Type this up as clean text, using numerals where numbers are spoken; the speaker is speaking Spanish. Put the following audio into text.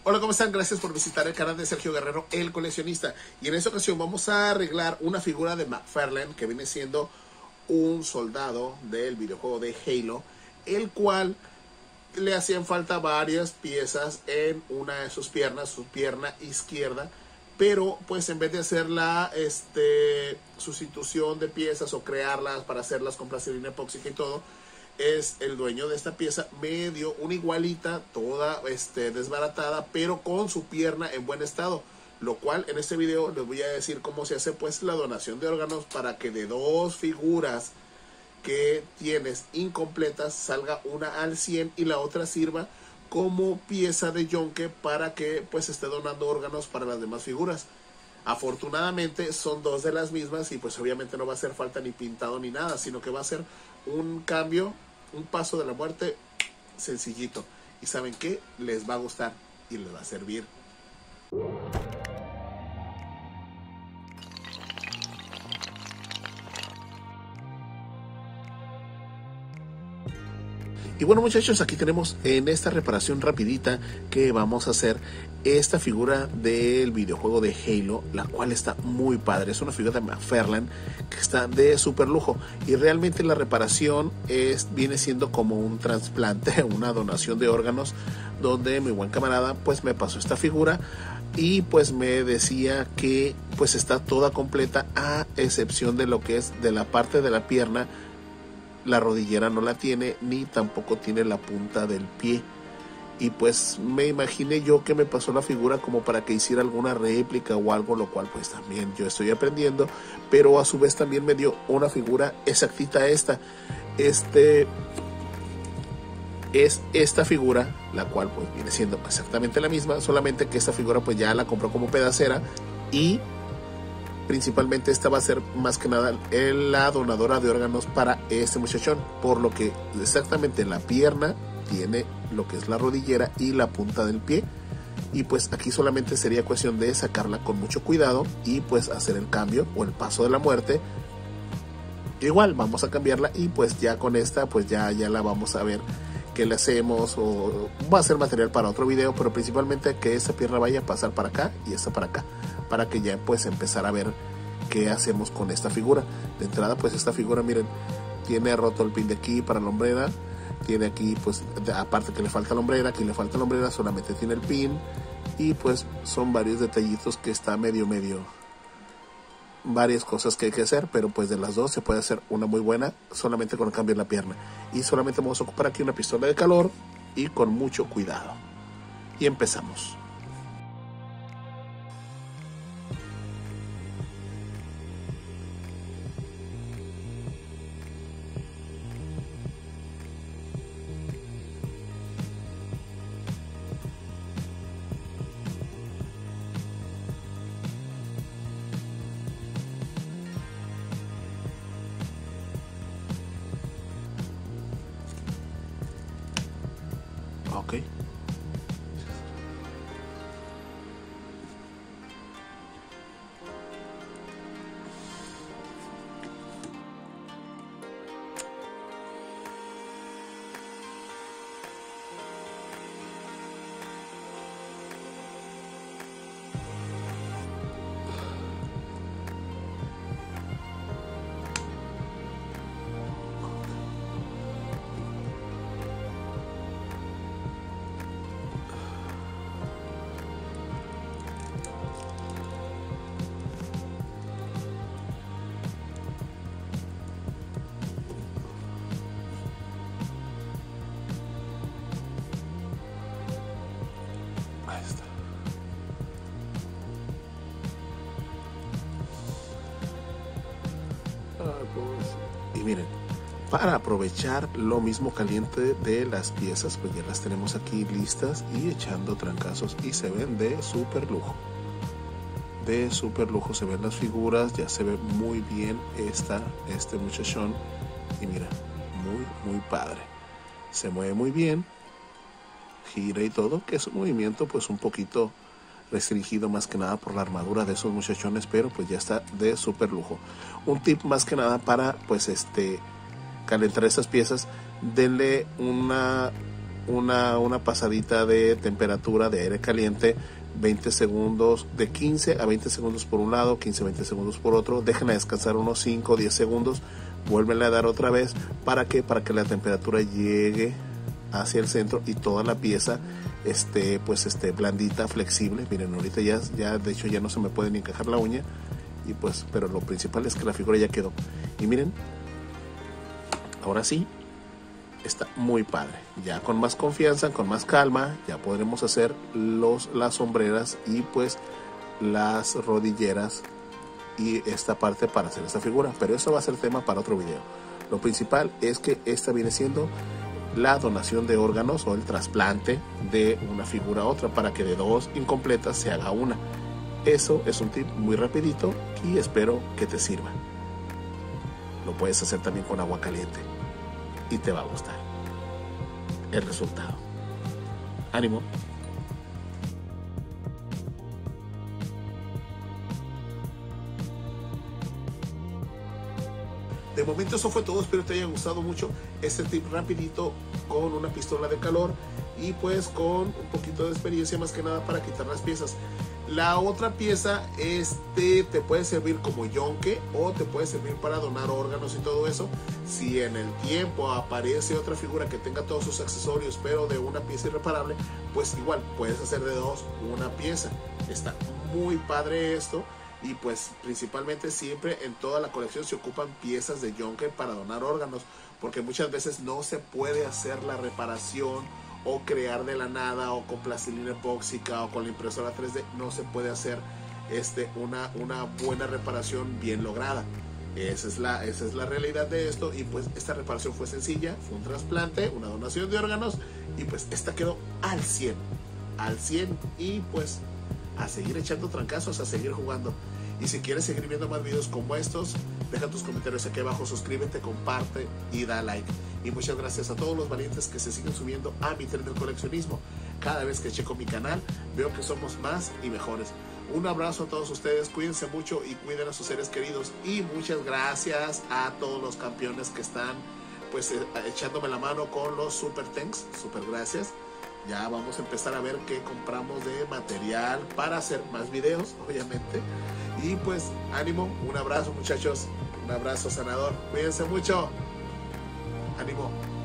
Hola, ¿cómo están? Gracias por visitar el canal de Sergio Guerrero, el coleccionista. Y en esta ocasión vamos a arreglar una figura de McFarlane que viene siendo un soldado del videojuego de Halo, el cual le hacían falta varias piezas en una de sus piernas, su pierna izquierda, pero pues en vez de hacer la sustitución de piezas o crearlas para hacerlas con plastilina epóxica y todo, es el dueño de esta pieza me dio una igualita, toda desbaratada, pero con su pierna en buen estado, lo cual en este video les voy a decir cómo se hace pues la donación de órganos para que de dos figuras que tienes incompletas salga una al 100 y la otra sirva como pieza de yonke para que pues esté donando órganos para las demás figuras. Afortunadamente son dos de las mismas y pues obviamente no va a hacer falta ni pintado ni nada, sino que va a ser un cambio, un paso de la muerte sencillito. Y ¿saben qué? Les va a gustar y les va a servir. Y bueno, muchachos, aquí tenemos en esta reparación rapidita que vamos a hacer esta figura del videojuego de Halo, la cual está muy padre. Es una figura de McFarlane que está de súper lujo y realmente la reparación viene siendo como un trasplante, una donación de órganos, donde mi buen camarada pues me pasó esta figura y pues me decía que pues está toda completa a excepción de lo que es de la parte de la pierna. La rodillera no la tiene, ni tampoco tiene la punta del pie. Y pues me imaginé yo que me pasó la figura como para que hiciera alguna réplica o algo, lo cual pues también yo estoy aprendiendo. Pero a su vez también me dio una figura exactita a esta. Es esta figura, la cual pues viene siendo exactamente la misma, solamente que esta figura pues ya la compró como pedacera y principalmente esta va a ser más que nada la donadora de órganos para este muchachón, por lo que exactamente la pierna tiene lo que es la rodillera y la punta del pie, y pues aquí solamente sería cuestión de sacarla con mucho cuidado y pues hacer el cambio o el paso de la muerte. Igual vamos a cambiarla y pues ya con esta pues ya la vamos a ver qué le hacemos, o va a ser material para otro video, pero principalmente que esta pierna vaya a pasar para acá y esta para acá, para que ya pues empezar a ver qué hacemos con esta figura. De entrada pues esta figura, miren, tiene roto el pin de aquí para la hombrera, tiene aquí pues aparte que le falta la hombrera, aquí le falta la hombrera, solamente tiene el pin, y pues son varios detallitos que está medio varias cosas que hay que hacer, pero pues de las dos se puede hacer una muy buena solamente con el cambio en la pierna. Y solamente vamos a ocupar aquí una pistola de calor y con mucho cuidado. Y empezamos. Ok. Ahí está. Y miren, para aprovechar lo mismo caliente de las piezas, pues ya las tenemos aquí listas y echando trancazos, y se ven de súper lujo. De súper lujo se ven las figuras, ya se ve muy bien este muchachón. Y mira, muy padre. Se mueve muy bien, gira y todo, que es un movimiento pues un poquito restringido más que nada por la armadura de esos muchachones, pero pues ya está de súper lujo. Un tip más que nada para pues calentar estas piezas: denle una una pasadita de temperatura de aire caliente, 20 segundos, de 15 a 20 segundos por un lado, 15 a 20 segundos por otro. Déjenla descansar unos 5 o 10 segundos, vuélvenla a dar otra vez. ¿Para qué? Para que la temperatura llegue hacia el centro y toda la pieza esté blandita, flexible. Miren, ahorita ya de hecho ya no se me puede ni encajar la uña, y pues, pero lo principal es que la figura ya quedó. Y miren, ahora sí está muy padre. Ya con más confianza, con más calma, ya podremos hacer las sombreras y pues las rodilleras y esta parte para hacer esta figura, pero eso va a ser tema para otro video. Lo principal es que esta viene siendo la donación de órganos o el trasplante de una figura a otra, para que de dos incompletas se haga una. Eso es un tip muy rapidito y espero que te sirva. Lo puedes hacer también con agua caliente y te va a gustar el resultado. ¡Ánimo! De momento eso fue todo, espero te haya gustado mucho este tip rapidito con una pistola de calor y pues con un poquito de experiencia, más que nada para quitar las piezas. La otra pieza te puede servir como yonque o te puede servir para donar órganos y todo eso. Si en el tiempo aparece otra figura que tenga todos sus accesorios pero de una pieza irreparable, pues igual puedes hacer de dos una pieza. Está muy padre esto. Y pues principalmente siempre en toda la colección se ocupan piezas de yonque para donar órganos, porque muchas veces no se puede hacer la reparación o crear de la nada, o con plastilina epóxica o con la impresora 3D no se puede hacer una buena reparación bien lograda. Esa es la realidad de esto. Y pues esta reparación fue sencilla, fue un trasplante, una donación de órganos, y pues esta quedó al 100 y pues a seguir echando trancazos, a seguir jugando. Y si quieres seguir viendo más videos como estos, deja tus comentarios aquí abajo, suscríbete, comparte y da like. Y muchas gracias a todos los valientes que se siguen subiendo a mi tren del coleccionismo. Cada vez que checo mi canal, veo que somos más y mejores. Un abrazo a todos ustedes, cuídense mucho y cuiden a sus seres queridos. Y muchas gracias a todos los campeones que están pues echándome la mano con los super tanks. Super gracias. Ya vamos a empezar a ver qué compramos de material para hacer más videos, obviamente. Y pues ánimo, un abrazo muchachos, un abrazo sanador, cuídense mucho, ánimo.